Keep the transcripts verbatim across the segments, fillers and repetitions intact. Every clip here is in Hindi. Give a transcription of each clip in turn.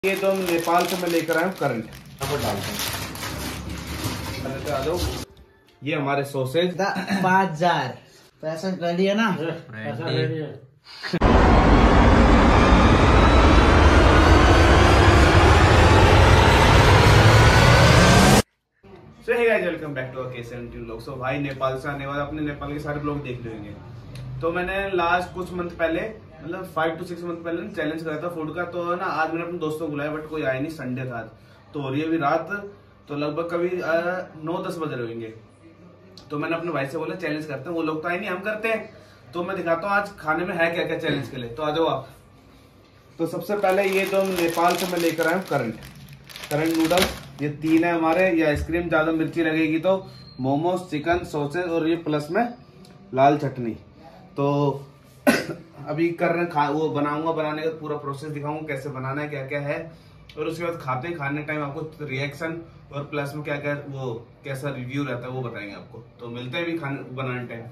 ये तो हम नेपाल से मैं लेकर आया हूँ करंट, यहाँ पर डालते हैं। ये हमारे सॉसेज पाँच हजार पैसा रेडी है ना? पैसा रेडी है। So hey guys, welcome back to K seventy vlog. So भाई नेपाल से आने वाला, अपने नेपाल के सारे ब्लॉग देख लेंगे। तो मैंने लास्ट कुछ मंथ पहले, मतलब फाइव टू सिक्स मंथ पहले चैलेंज कराया था फूड का। तो ना आज मैंने अपने दोस्तों को बुलाया, बट कोई आया नहीं, संडे था। तो हो रही है अभी रात, तो लगभग कभी नौ दस बज रहे होंगे। तो मैंने अपने भाई से बोला चैलेंज करते हैं, वो लोग तो आए नहीं, हम करते हैं। तो मैं दिखाता हूँ आज खाने में है क्या क्या चैलेंज के लिए। तो आ जाओ आप। तो सबसे पहले ये जो नेपाल से मैं लेकर आया हूँ करंट करंट नूडल्स, ये तीन है हमारे। ये आइसक्रीम ज्यादा मिर्ची लगेगी तो मोमोज, चिकन, सॉसेज और ये प्लस में लाल चटनी। तो अभी कर रहे हैं खा वो बनाऊंगा, बनाने का पूरा प्रोसेस दिखाऊंगा कैसे बनाना है, क्या क्या है। और उसके बाद खाते हैं, खाने टाइम आपको रिएक्शन और प्लस में क्या क्या वो कैसा रिव्यू रहता है वो बताएंगे आपको। तो मिलते हैं भी खाने बनाने टाइम।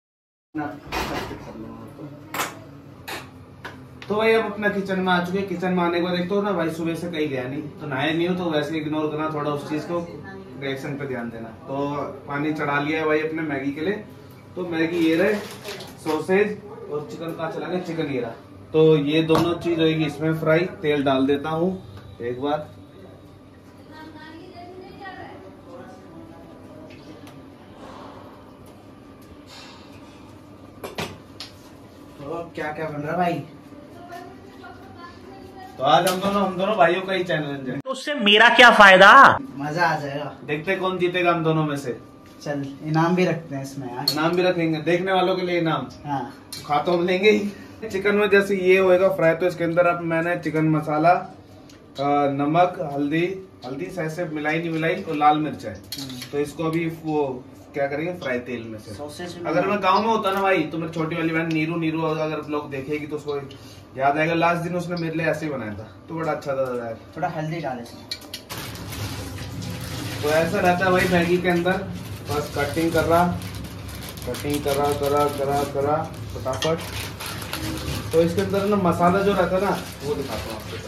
तो भाई अब अपना किचन में आ चुके हैं। किचन में आने के बाद एक तो ना भाई सुबह से कहीं गया नहीं, तो नहाए नहीं हो तो वैसे इग्नोर करना थोड़ा उस चीज को, रिएक्शन पे ध्यान देना। तो पानी चढ़ा लिया है भाई अपने मैगी के लिए। तो मैगी ये रहे, सॉसेज और चिकन का चला गया, चिकन ये रहा। तो ये दोनों चीज होगी इसमें फ्राई। तेल डाल देता हूँ एक बार। तो क्या क्या बन रहा है भाई? तो आज हम दोनों हम दोनों भाइयों का ही चैलेंज है, तो उससे मेरा क्या फायदा? मजा आ जाएगा। देखते कौन जीतेगा हम दोनों में से। चल इनाम भी रखते हैं इसमें यार। इनाम भी रखेंगे देखने वालों के लिए इनाम। हाँ, खा तो हम लेंगे ही। चिकन में जैसे ये होएगा फ्राई, तो इसके अंदर अब मैंने चिकन मसाला, नमक, हल्दी हल्दी शायद से मिलाई नहीं मिलाई और लाल मिर्च है। तो इसको अभी वो क्या करेंगे फ्राई तेल में से। अगर मैं गांव में होता ना भाई, तो मेरी छोटी वाली बहन नीरू नीरू अगर लोग देखेगी तो उसको याद आएगा, लास्ट दिन उसने मेरे लिए ऐसे ही बनाया था, तो बड़ा अच्छा था यार। थोड़ा हल्दी डाले इसमें। तो ऐसा रहता है भाई मैगी के अंदर। बस कटिंग कर रहा कटिंग करा करा करा करा फटाफट। तो इसके अंदर ना मसाला जो रहता है ना, वो दिखाता हूँ आपको।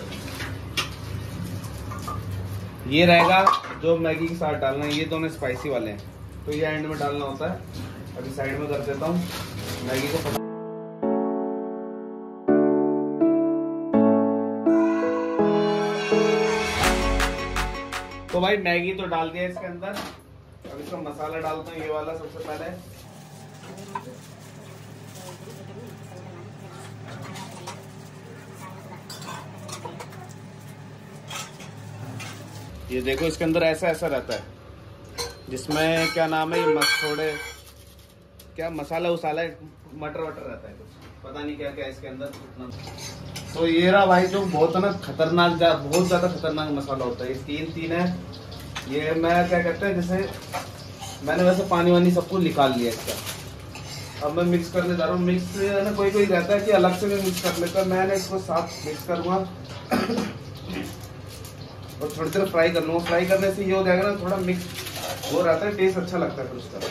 ये रहेगा जो मैगी के साथ डालना है, ये दोनों स्पाइसी वाले हैं, तो ये एंड में डालना होता है। अभी साइड में कर देता हूँ मैगी को। तो भाई मैगी तो डाल दिया इसके अंदर। अब इसका मसाला डालता हूँ, ये वाला सबसे पहले। ये देखो इसके अंदर ऐसा ऐसा रहता है, जिसमें क्या नाम है ये मस थोड़े क्या मसाला उसाला मटर वटर रहता है, कुछ पता नहीं क्या क्या इसके अंदर। तो ये रहा भाई जो बहुत है ना खतरनाक, बहुत ज्यादा खतरनाक मसाला होता है। ये तीन तीन है। ये मैं क्या कहते हैं, जैसे मैंने वैसे पानी वानी सब कुछ निकाल लिया इसका। अब मैं मिक्स करने जा रहा हूँ। मिक्स है ना, कोई कोई रहता है कि अलग से मैं मिक्स कर लेता है, मैंने इसको साथ मिक्स करूंगा और थोड़ी देर फ्राई कर लूंगा। फ्राई करने से ये हो जाएगा ना, थोड़ा मिक्स वो रहता है, टेस्ट अच्छा लगता है फिर उसका।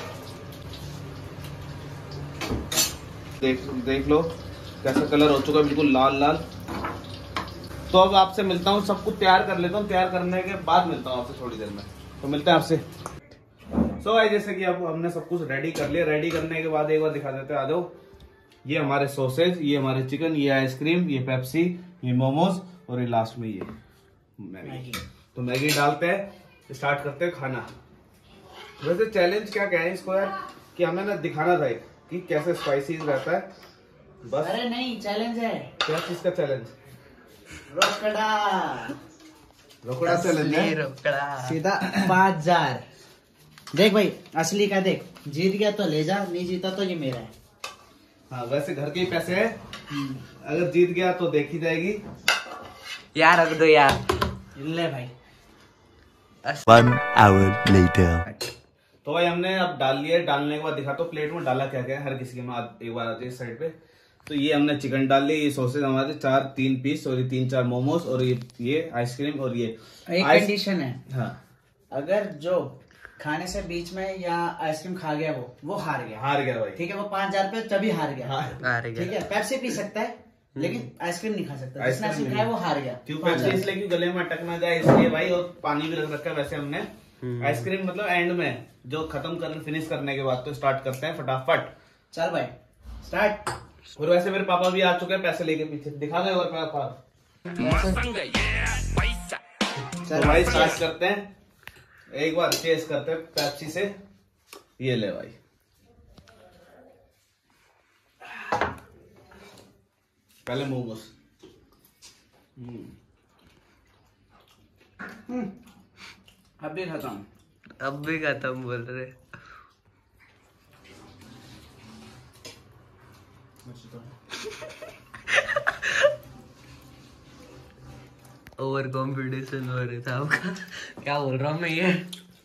देख देख लो कैसा कलर हो चुका है, बिल्कुल लाल लाल। तो अब आपसे मिलता हूँ, सब कुछ तैयार कर लेता हूँ। तैयार करने के बाद मिलता हूँ आपसे थोड़ी देर में। तो मिलते हैं आपसे। सो भाई जैसे कि अब हमने सब कुछ रेडी कर लिया। रेडी करने के बाद एक बार दिखा देते हैं, आ जाओ। ये हमारे सॉसेज, ये हमारे चिकन, ये आइसक्रीम, ये पेप्सी, ये मोमोज और ये लास्ट में ये मैगी। तो मैगी डालते हैं, स्टार्ट करते हैं खाना। वैसे चैलेंज क्या क्या है इसको यार, कि हमें ना दिखाना था एक कि कैसे स्पाइसी रहता है बस। अरे नहीं, चैलेंज है। क्या चीज का चैलेंज? रोकड़ा रोकड़ा चैलेंज है। रोकड़ा सीधा पाँच हजार। देख भाई असली का देख, जीत गया तो ले जा, नहीं जीता तो ये मेरा है। हाँ वैसे घर के ही पैसे है, अगर जीत गया तो देखी जाएगी यार रख दो यार। ले भाई। One hour later. तो भाई हमने अब डाल लिया। डालने के बाद दिखाता हूँ प्लेट में डाला क्या क्या है हर किसी के में। एक बार आते हैं साइड पे। तो ये हमने चिकन डाल ली, ये सॉसेज हमारे चार तीन पीस, और ये तीन चार मोमोज, और ये ये आइसक्रीम, और ये एक आइस... कंडीशन है। हाँ, अगर जो खाने से बीच में या आइसक्रीम खा गया वो वो हार गया। हार गया भाई। ठीक है, वो पाँच हजार पे तभी हार गया। हार ठीक है, पेप्सी पी सकता है लेकिन आइसक्रीम नहीं खा सकता। जिसने आइसक्रीम आइसक्रीम नहीं। खाया वो हार गया। क्यों पाँच पेप्सी हजार। इसलिए कि गले में अटक ना जाए इसलिए भाई, और पानी भी रख रखा है वैसे हमने। आइसक्रीम मतलब एंड में जो खत्म करने फिनिश करने के बाद तो स्टार्ट करते हैं फटाफट। चल भाई स्टार्ट। और वैसे मेरे पापा भी आ चुके हैं पैसे लेके पीछे, दिखा दो और पापा। चल तो भाई स्टार्ट करते हैं, एक बार चेस करते हैं पेप्सी से। ये ले भाई, पहले मोमोस। अभी खत्म। अब भी खत्म बोल रहे। ओवर कॉम्पिटिशन हो रहा था आपका। क्या बोल रहा हूँ मैं ये।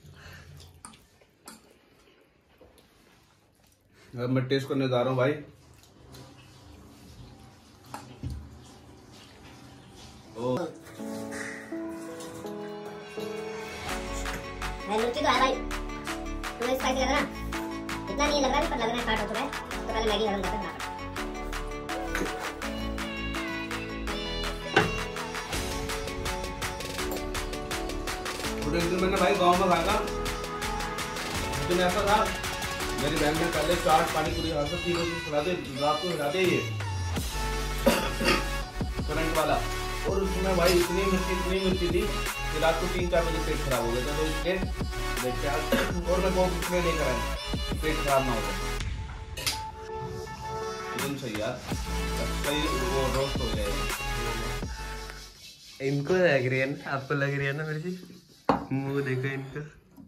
अब मैं टेस्ट करने जा रहा हूँ भाई। ओ भाई मिर्ची तो है भाई, तुम्हें स्पाइसी लग रहा ना? इतना नहीं लग रहा, पर लग रहा है स्टार्ट हो चुका है। तो पहले मैगी गरम करते हैं। थोड़े दिन मैंने भाई गांव में खाया था, दिन ऐसा था मेरी बहन ने पहले चाट पानी पूरी खा तीन रोटी खिला दे, रात को खिला दे ये करंट वाला। और उसमें भाई इतनी मिर्ची इतनी मिर्ची थी कि रात को तीन चार बजे पेट खराब हो गया था। तो इसके देखते हैं, और मैं बहुत उसमें नहीं कराया पेट खराब ना हो जाए। एकदम सही यार, सही वो रोस्ट हो गया। इनको लग रही है ना, आपको लग रही है ना मिर्ची? मुंह देखो इनको,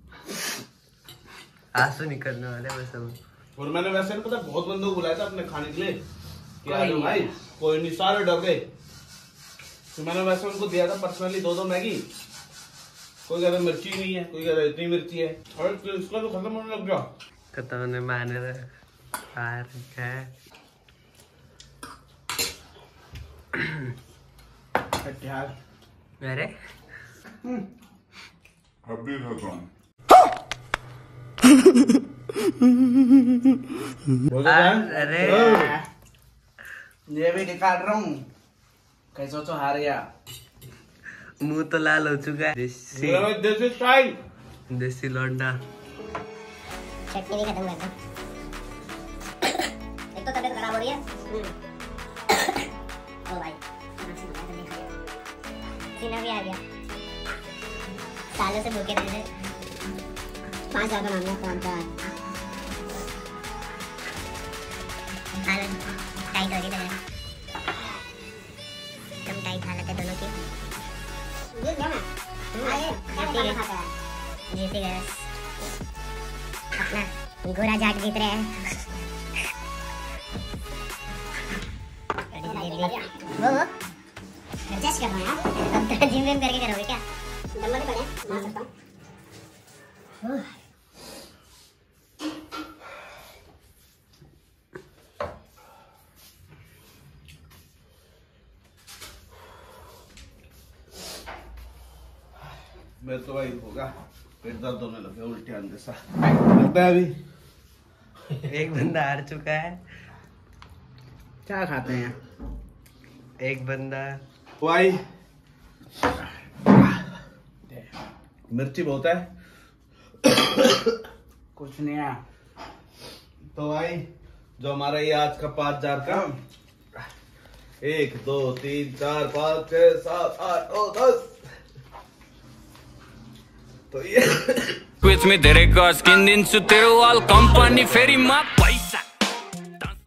आंसू निकलने वाले बस अब। और मैंने वैसे नहीं पता बहुत बंदों को बुलाया था अपने खाने के लिए कि आ जाओ कोई भाई, कोई नहीं, सारे डर गए। तो मैंने वैसे उनको दिया था पर्सनली दो दो मैगी। कोई कहता मिर्ची नहीं है, कोई कहता इतनी मिर्ची है, और इसका तो खत्म होने लग गया। खत्म होने में आने रहा है। अरे अभी खत्म। अरे ये भी निकाल रहा हूँ, कैसे तो हार गया। मुंह तो लाल हो चुका है। देसी मेरा भाई देसी स्टाइल। देसी लौंडा। चटनी भी खत्म कर दो। एक तो तबीयत खराब हो रही है। ओ भाई सीना भी आ गया। सालों से भूखे रहे थे। पाँच हजार का मामला कौन था? हालत टाइट हो रही है, एकदम टाइट हालत है दोनों की। ये क्या ना? आए क्या खाता है? जीती गए अपना गोरा जाट जीत रहे हैं। वो वो एडजस्ट कर रहा है यार। अब तो जिम विम करके करोगे क्या? डंबल भी पड़े मार सकता हूँ। मेरे तो भाई होगा पेट दर्द होने लगे, उल्टी आने जैसा लगता है अभी। एक बंदा हार चुका है। क्या खाते हैं? एक बंदा भाई मिर्ची बहुत है। कुछ नहीं है। तो भाई जो हमारा ये आज का पाँच हजार का, एक दो तीन चार पाँच छह सात आठ नौ दस, तो ये With me, there goes skin into their wall company, ferry my place.